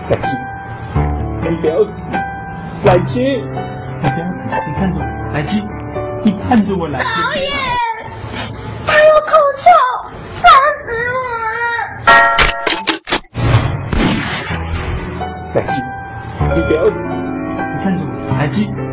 来基，你不要死，来基，你不要死，你看着我，来基，你看着我，来基。 导演，他有口臭，吵死我了！ 来基，你不要死，你看着我，来基。